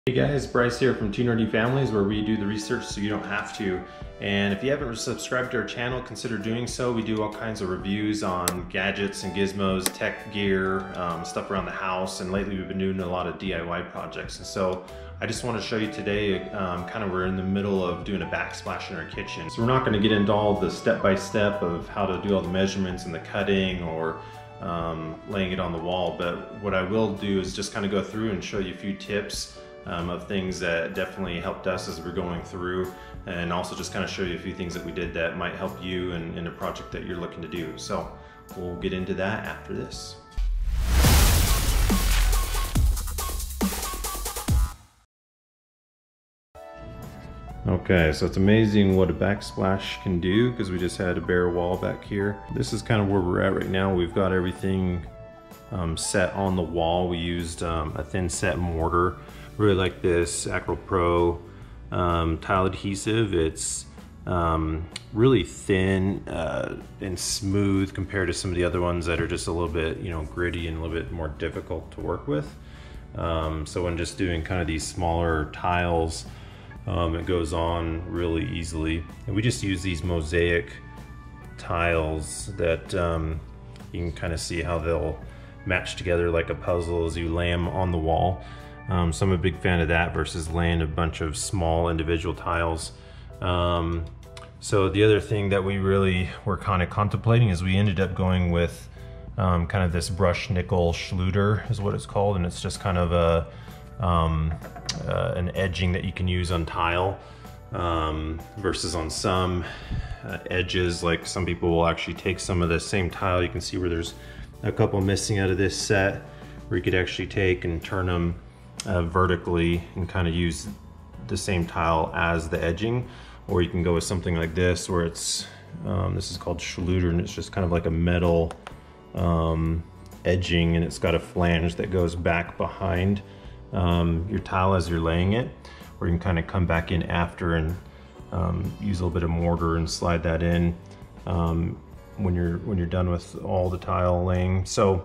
Hey guys, Bryce here from Two Nerdy Families, where we do the research so you don't have to. And if you haven't subscribed to our channel, consider doing so. We do all kinds of reviews on gadgets and gizmos, tech gear, stuff around the house, and lately we've been doing a lot of DIY projects. And so I just want to show you today, we're in the middle of doing a backsplash in our kitchen. So we're not going to get into all the step-by-step of how to do all the measurements and the cutting or laying it on the wall, but what I will do is just kind of go through and show you a few tips of things that definitely helped us as we're going through, and also just kind of show you a few things that we did that might help you in a project that you're looking to do. So we'll get into that after this. Okay, so it's amazing what a backsplash can do, because we just had a bare wall back here. This is kind of where we're at right now. We've got everything set on the wall. We used a thin set mortar. Really like this Acryl Pro tile adhesive. It's really thin and smooth compared to some of the other ones that are just a little bit, gritty and a little bit more difficult to work with. So when just doing kind of these smaller tiles, it goes on really easily. And we just use these mosaic tiles that you can kind of see how they'll match together like a puzzle as you lay them on the wall. So I'm a big fan of that versus laying a bunch of small individual tiles. So the other thing that we really were kind of contemplating is we ended up going with kind of this brushed nickel Schluter is what it's called, and it's just kind of an edging that you can use on tile versus on some edges. Like some people will actually take some of the same tile. You can see where there's a couple missing out of this set, where you could actually take and turn them vertically and kind of use the same tile as the edging. Or you can go with something like this, where it's this is called Schluter, and it's just kind of like a metal edging, and it's got a flange that goes back behind your tile as you're laying it. Or you can kind of come back in after and use a little bit of mortar and slide that in when you're done with all the tile laying. So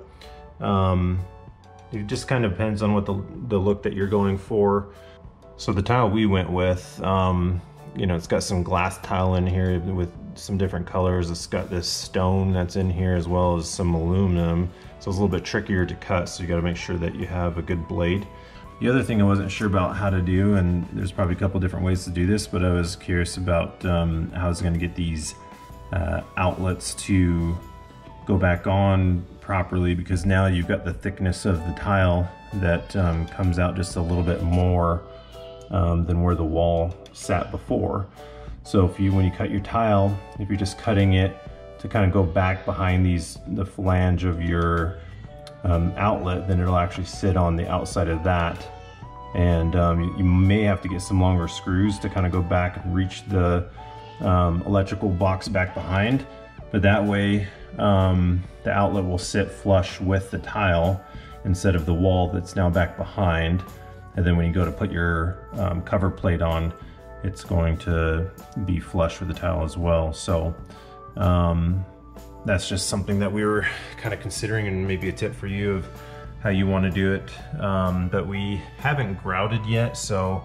it just kind of depends on what the look that you're going for. So the tile we went with, it's got some glass tile in here with some different colors. It's got this stone that's in here as well as some aluminum. So it's a little bit trickier to cut, so you got to make sure that you have a good blade. The other thing I wasn't sure about how to do, and there's probably a couple different ways to do this, but I was curious about how I was going to get these outlets to go back on properly, because now you've got the thickness of the tile that comes out just a little bit more than where the wall sat before. So when you cut your tile, if you're just cutting it to kind of go back behind the flange of your outlet, then it'll actually sit on the outside of that. And you may have to get some longer screws to kind of go back and reach the electrical box back behind. But that way the outlet will sit flush with the tile instead of the wall that's now back behind. And then when you go to put your cover plate on, it's going to be flush with the tile as well. So that's just something that we were kind of considering, and maybe a tip for you of how you want to do it. But we haven't grouted yet, so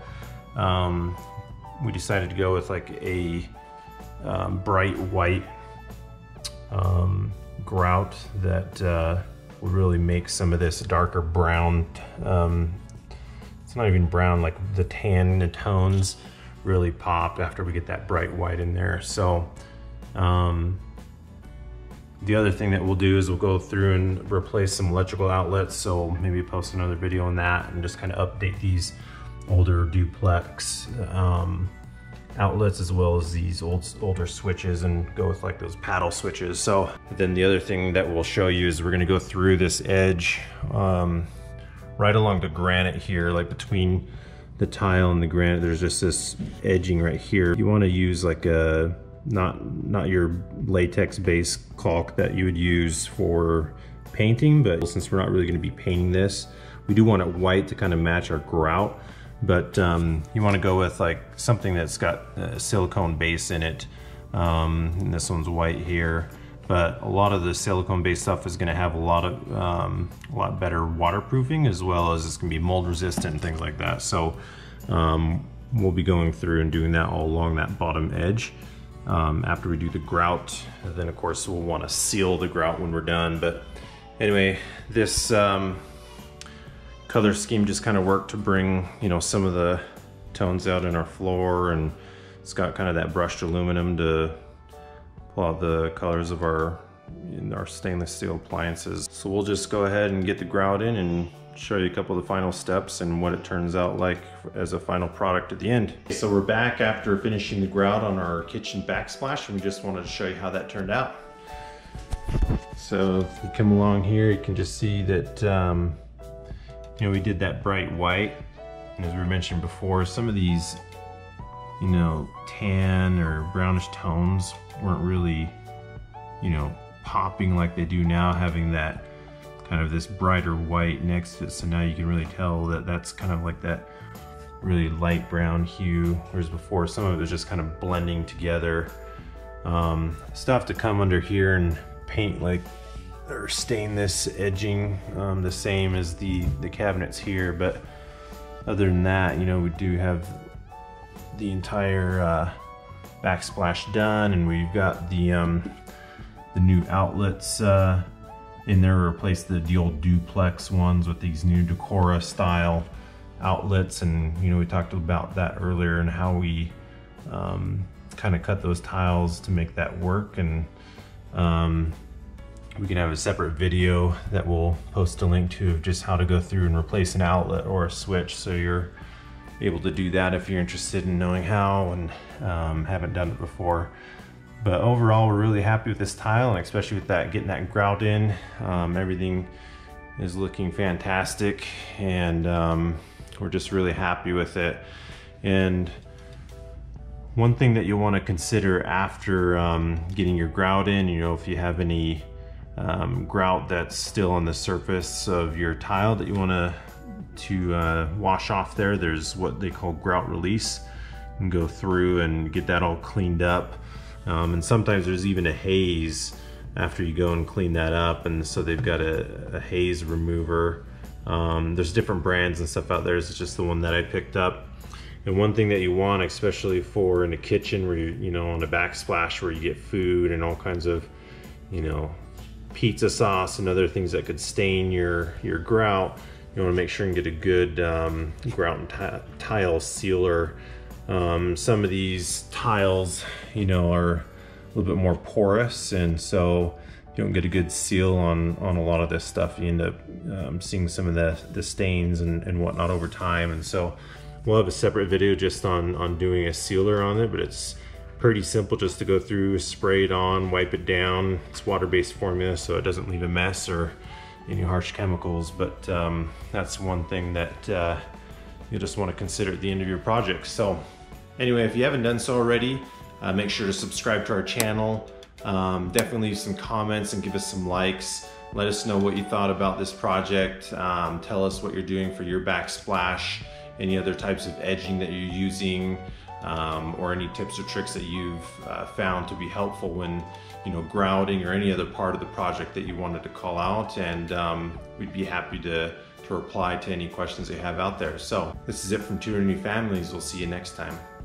we decided to go with like a bright white grout that will really make some of this darker brown, it's not even brown, like the tan tones really pop after we get that bright white in there. So the other thing that we'll do is we'll go through and replace some electrical outlets, so maybe post another video on that and just kind of update these older duplex outlets as well as these older switches, and go with like those paddle switches. So then the other thing that we'll show you is we're going to go through this edge right along the granite here, like between the tile and the granite. There's just this edging right here. You want to use like a not your latex based caulk that you would use for painting, but since we're not really going to be painting this, we do want it white to kind of match our grout. But you want to go with like something that's got a silicone base in it, and this one's white here. but a lot of the silicone-based stuff is going to have a lot better waterproofing, as well as it's going to be mold resistant and things like that. So we'll be going through and doing that all along that bottom edge. After we do the grout, and then of course we'll want to seal the grout when we're done. But anyway, this color scheme just kind of worked to bring, you know, some of the tones out in our floor, and it's got kind of that brushed aluminum to pull out the colors of our stainless steel appliances. So we'll just go ahead and get the grout in and show you a couple of the final steps and what it turns out like as a final product at the end. So we're back after finishing the grout on our kitchen backsplash, and we just wanted to show you how that turned out. So if you come along here, you can just see that you know, we did that bright white, and as we mentioned before, some of these, you know, tan or brownish tones weren't really, you know, popping like they do now, having that kind of this brighter white next to it. So now you can really tell that that's kind of like that really light brown hue, whereas before some of it was just kind of blending together. Still have to come under here and paint like, or stain this edging the same as the cabinets here, but other than that, you know, we do have the entire backsplash done, and we've got the new outlets in there. Replace the old duplex ones with these new Decora style outlets, and you know, we talked about that earlier and how we kind of cut those tiles to make that work. And we can have a separate video that we'll post a link to of just how to go through and replace an outlet or a switch, so you're able to do that if you're interested in knowing how and haven't done it before. But overall, we're really happy with this tile, and especially with that, getting that grout in. Everything is looking fantastic, and we're just really happy with it. And one thing that you'll want to consider after getting your grout in, you know, if you have any grout that's still on the surface of your tile that you want to wash off there's what they call grout release, and go through and get that all cleaned up. And sometimes there's even a haze after you go and clean that up, and so they've got a haze remover. There's different brands and stuff out there. It's just the one that I picked up. And one thing that you want, especially for in a kitchen where you know, on a backsplash where you get food and all kinds of, you know, pizza sauce and other things that could stain your grout, you want to make sure and get a good grout and tile sealer. Some of these tiles, you know, are a little bit more porous, and so you don't get a good seal on a lot of this stuff. You end up seeing some of the stains and whatnot over time. And so we'll have a separate video just on doing a sealer on it, but it's pretty simple just to go through, spray it on, wipe it down. It's water-based formula, so it doesn't leave a mess or any harsh chemicals. But that's one thing that you'll just want to consider at the end of your project. So anyway, if you haven't done so already, make sure to subscribe to our channel. Definitely leave some comments and give us some likes. Let us know what you thought about this project. Tell us what you're doing for your backsplash, any other types of edging that you're using, or any tips or tricks that you've found to be helpful when, you know, grouting, or any other part of the project that you wanted to call out. And we'd be happy to reply to any questions you have out there. So this is it from Tudor New Families. We'll see you next time.